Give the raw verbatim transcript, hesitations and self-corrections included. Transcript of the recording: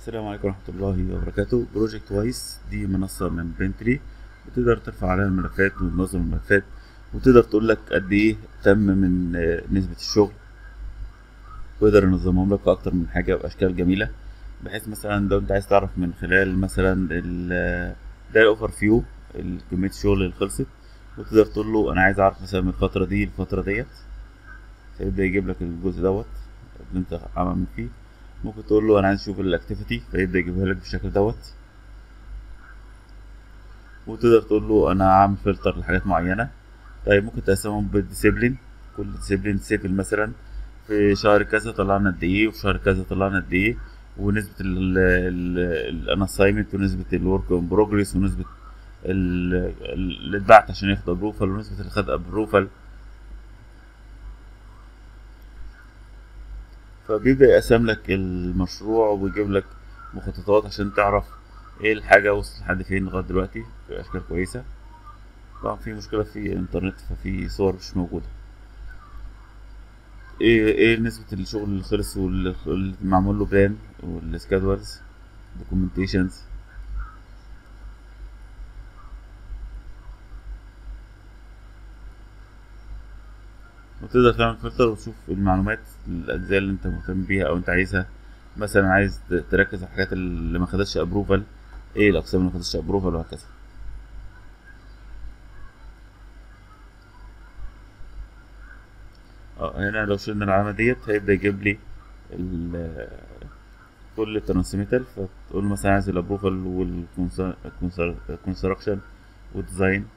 السلام عليكم ورحمة الله وبركاته. بروجكت وايس دي منصة من بنتلي، بتقدر ترفع عليها الملفات وتنظم الملفات، وتقدر تقول لك قد ايه تم من آه، نسبة الشغل، ويقدر ينظمهم لك في أكتر من حاجة بأشكال جميلة. بحيث مثلا لو أنت عايز تعرف من خلال مثلا ال آه، ده الأوفر فيو، كمية الشغل اللي خلصت، وتقدر تقول له أنا عايز أعرف مثلا من الفترة دي الفترة ديت، فيبدأ يجيب لك الجزء دوت اللي أنت عامل فيه. ممكن تقول له أنا عايز أشوف الأكتيفيتي، فيبدأ يجيبها لك بالشكل دوت. وتقدر تقول له انا عامل فلتر لحاجات معينه. طيب ممكن تقسمهم بالديسيبلين، كل ديسيبلين سيكل مثلا في شهر كذا طلعنا قد ايه، وفي شهر كذا طلعنا قد ايه، ونسبه الانسايمنت، ونسبه الورك ان بروجريس، ونسبه ال- اللي اتبعت عشان ياخد ابروفال، ونسبه اللي خد ابروفال. فبيبدأ يقسم لك المشروع ويجيب لك مخططات عشان تعرف ايه الحاجة وصلت لحد فين لغاية دلوقتي بأشكال كويسة. طبعا في مشكلة في الإنترنت، ففي صور مش موجودة. ايه ايه نسبة الشغل اللي خلص واللي اللي معمول له بلان، والسكادولز، دوكيومنتيشنز. وتقدر تعمل فلتر وتشوف المعلومات، الأجزاء اللي انت مهتم بيها أو انت عايزها. مثلا عايز تركز على الحاجات اللي ما خدتش ابروفال، ايه الأقسام اللي ما خدتش ابروفال، وهكذا. اه هنا لو شلنا العلامة ديت هيبدأ يجيب لي ال- كل الترانسميتال. فتقول له مثلا عايز الابروفال والكونستراكشن والديزاين.